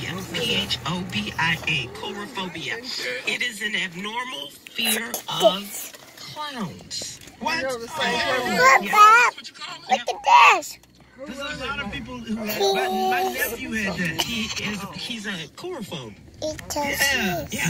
Phobia, coulrophobia. It is an abnormal fear of clowns. What? Look Yeah. at this. There's a lot of people who have. My nephew had that. He's a coulrophobe. Yeah.